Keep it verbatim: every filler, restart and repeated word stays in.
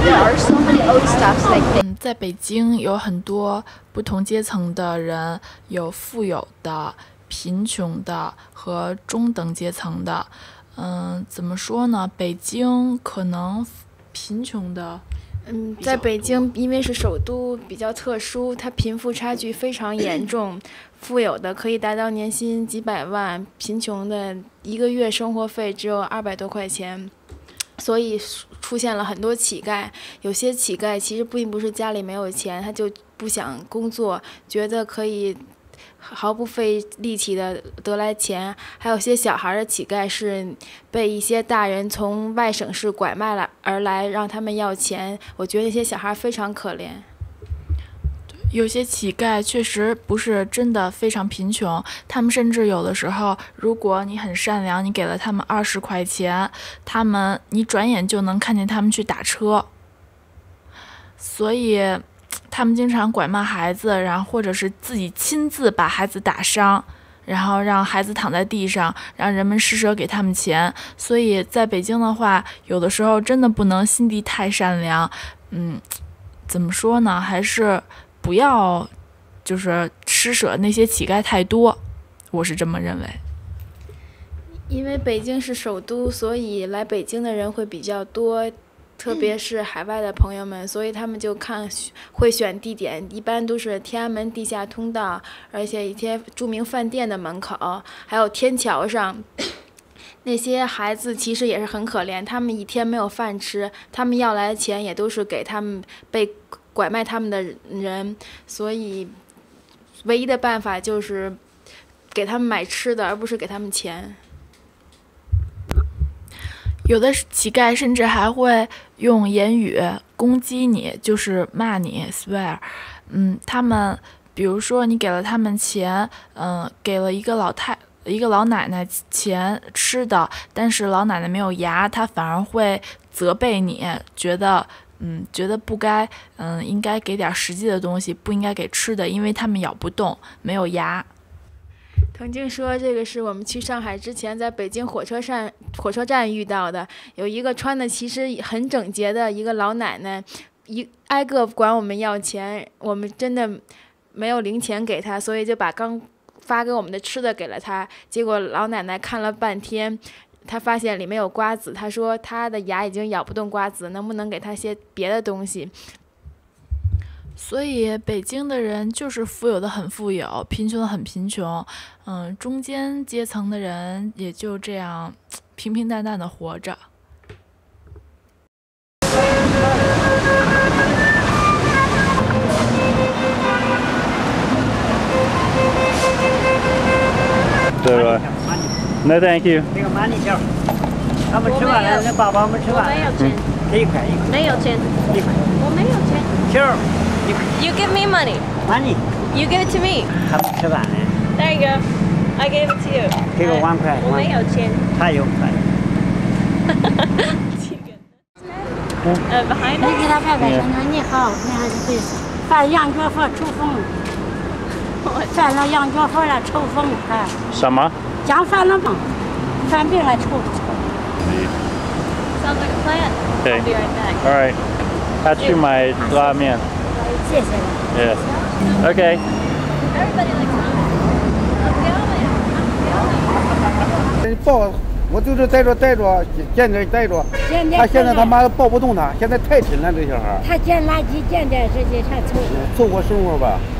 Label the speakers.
Speaker 1: there are so many old stuffs like this.
Speaker 2: 嗯，在北京有很多不同阶层的人，有富有的、贫穷的和中等阶层的。嗯，怎么说呢？北京可能贫穷的。
Speaker 3: 嗯，在北京，因为是首都，比较特殊，它贫富差距非常严重。富有的可以达到年薪几百万，贫穷的一个月生活费只有二百多块钱，所以出现了很多乞丐。有些乞丐其实并不是家里没有钱，他就不想工作，觉得可以毫不费力气的得来钱。还有些小孩的乞丐是被一些大人从外省市拐卖了而来，让他们要钱。我觉得那些小孩非常可怜。
Speaker 2: 有些乞丐确实不是真的非常贫穷，他们甚至有的时候，如果你很善良，你给了他们二十块钱，他们你转眼就能看见他们去打车。所以他们经常拐卖孩子，然后或者是自己亲自把孩子打伤，然后让孩子躺在地上，让人们施舍给他们钱。所以在北京的话，有的时候真的不能心地太善良。嗯，怎么说呢？还是不要就是施舍那些乞丐太多，我是这么认为。
Speaker 3: 因为北京是首都，所以来北京的人会比较多。特别是海外的朋友们，所以他们就看会选地点，一般都是天安门地下通道，而且一些著名饭店的门口，还有天桥上。那些孩子其实也是很可怜，他们一天没有饭吃，他们要来的钱也都是给他们被拐卖他们的人，所以唯一的办法就是给他们买吃的，而不是给他们钱。
Speaker 2: 有的乞丐甚至还会用言语攻击你，就是骂你 swear。嗯，他们比如说你给了他们钱，嗯，给了一个老太一个老奶奶钱吃的，但是老奶奶没有牙，她反而会责备你，觉得嗯觉得不该嗯应该给点实际的东西，不应该给吃的，因为他们咬不动，没有牙。
Speaker 3: 曾经说这个是我们去上海之前在北京火车站火车站遇到的，有一个穿的其实很整洁的一个老奶奶，一挨个管我们要钱，我们真的没有零钱给她，所以就把刚发给我们的吃的给了她。结果老奶奶看了半天，她发现里面有瓜子，她说她的牙已经咬不动瓜子，能不能给她些别的东西？
Speaker 2: 所以北京的人就是富有的很富有，贫穷的很贫穷，嗯，中间阶层的人也就这样平平淡淡的活着。
Speaker 4: 对吧？那 thank you。
Speaker 5: 这个慢点叫，他们吃完了，那宝宝们吃完了，
Speaker 6: 没有钱，
Speaker 5: 这一块一块，
Speaker 6: 没有钱，
Speaker 5: 一块，
Speaker 6: 我没有钱。
Speaker 5: 球。
Speaker 6: You give me money.
Speaker 5: Money.
Speaker 6: You give it to me.
Speaker 5: 他们吃完了。
Speaker 6: There you go. I gave it to you.
Speaker 5: 这个万块。
Speaker 6: 我没有钱。
Speaker 5: 他有块。
Speaker 6: 呃 ，behind us.
Speaker 7: 你给他拍拍，说你好，那还是会犯羊角佛抽风，犯了羊角佛了抽风啊。
Speaker 4: 什么？
Speaker 7: 讲犯了风，犯病了抽抽。
Speaker 6: Sounds like a plan.
Speaker 4: Okay.
Speaker 6: I'll be right back.
Speaker 4: All right. 他去买拉面。
Speaker 7: 谢谢。
Speaker 4: Yes. Okay.
Speaker 6: Everybody likes ramen.
Speaker 8: 抱，我就是在这待着，见着待着。他现在他妈的抱不动他，现在太沉了，这小孩。
Speaker 7: 他捡垃圾，捡点这些啥凑合。
Speaker 8: 凑合生活吧。